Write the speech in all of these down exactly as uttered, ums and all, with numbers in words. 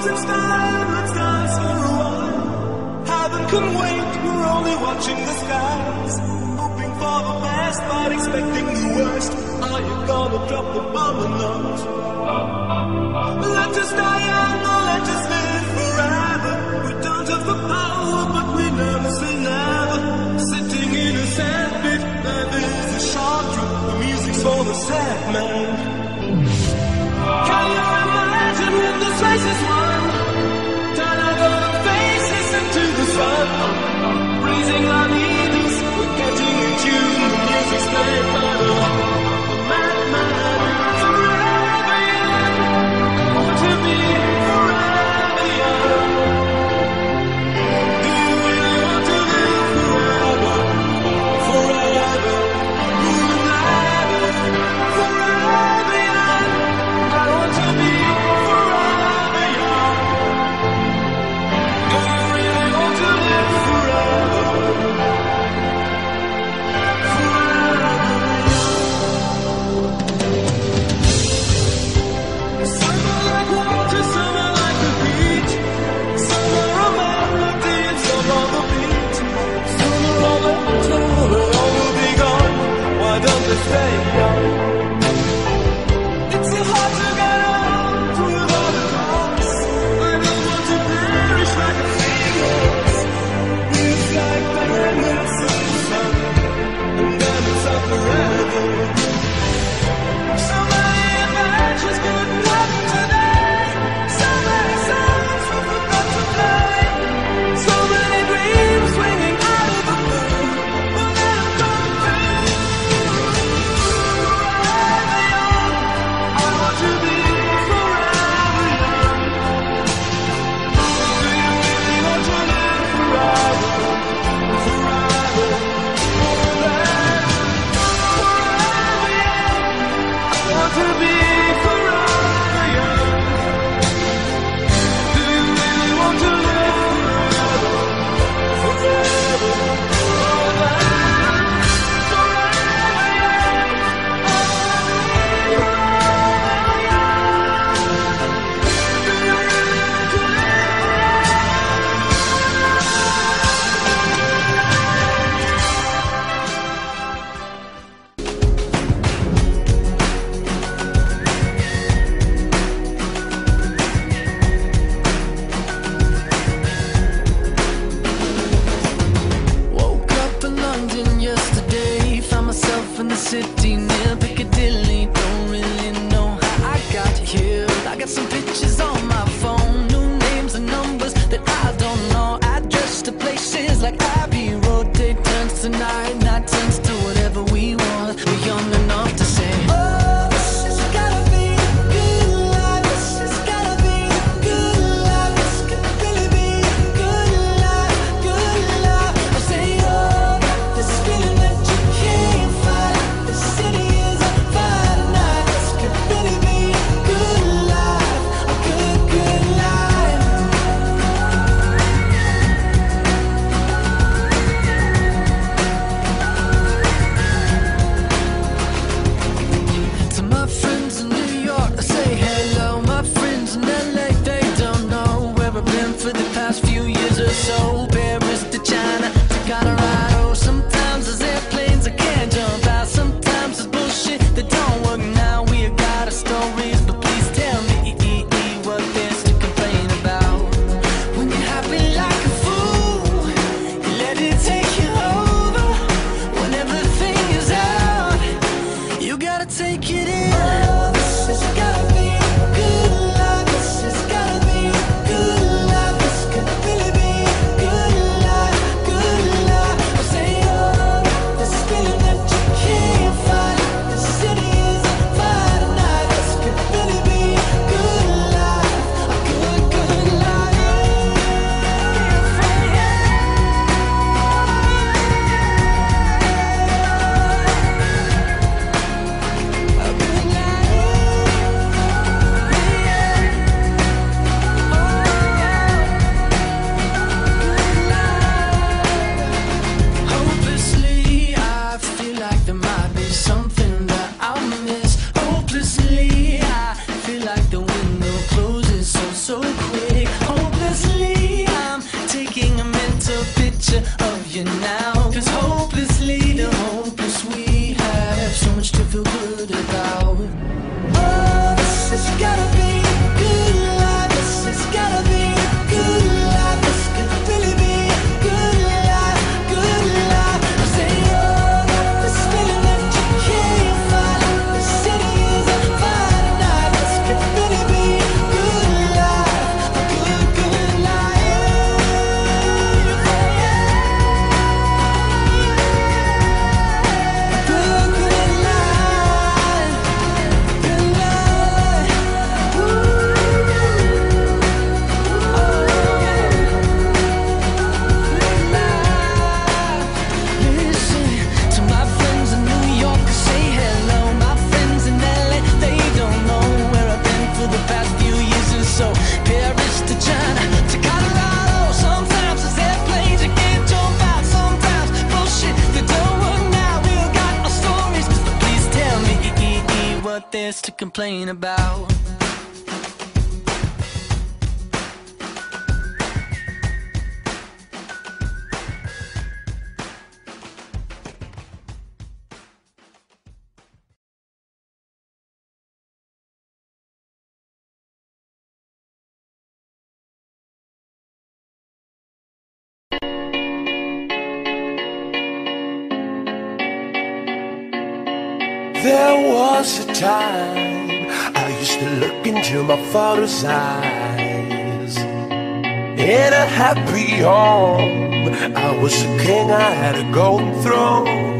some time, let's dance for a while. Heaven can wait, we're only watching the skies. Hoping for the best, but expecting the worst. Are you gonna drop the bomb or not? Let us die young or let us live forever. We don't have the power, but we never say never. Sitting in a sandpit, there is a short trip. The music's for the sad man. Can you imagine when this race is won? Turn our golden faces into the sun. Raising our needles, we're getting in tune. The music's played by the madman. Forever young, I want to be forever young. Do you really want to live forever? Forever, forever, forever young. I want to be forever young. Do you really want to live forever? Forever young. to complain about. There was a time I used to look into my father's eyes. In a happy home, I was a king, I had a golden throne.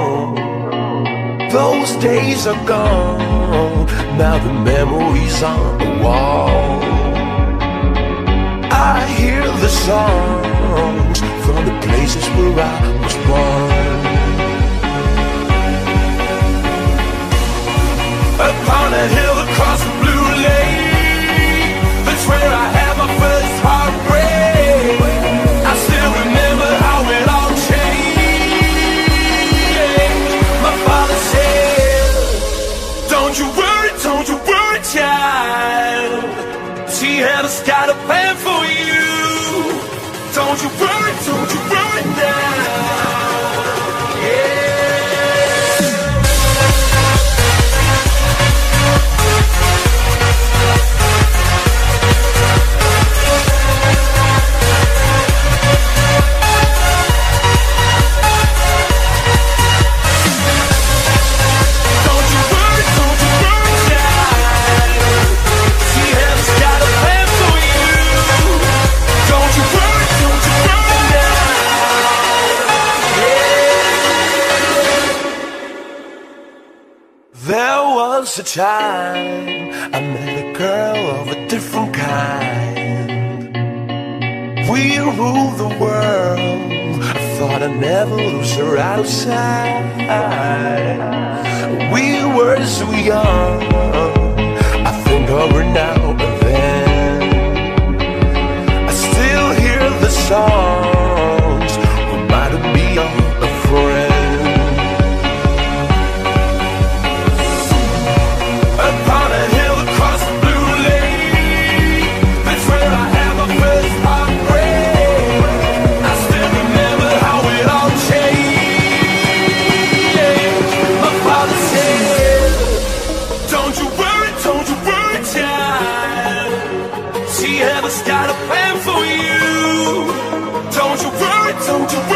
Those days are gone, now the memories on the wall. I hear the songs from the places where I was born. Upon a hill across the blue lake, that's where I had my first heartbreak. I still remember how it all changed. My father said, don't you worry, don't you worry, child. See, heaven's got a plan for you. Don't you worry, don't you worry now. Yeah. A time I met a girl of a different kind. We ruled the world. I thought I'd never lose her out of sight. We were so young, I think of her now and then. I still hear the songs reminding me of a friend. Got a plan for you. Don't you worry, don't you worry.